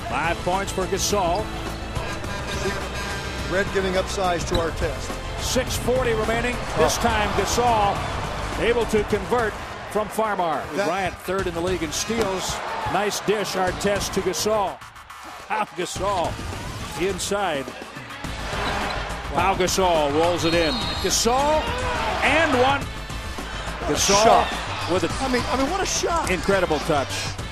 5 points for Gasol. Red giving up size to our test. 6:40 remaining. This time Gasol able to convert from Farmar. Bryant third in the league in steals. Nice dish, Artest to Gasol. Pau Gasol inside. Pau Gasol rolls it in. Gasol and one. Gasol with a I mean, what a shot. incredible touch.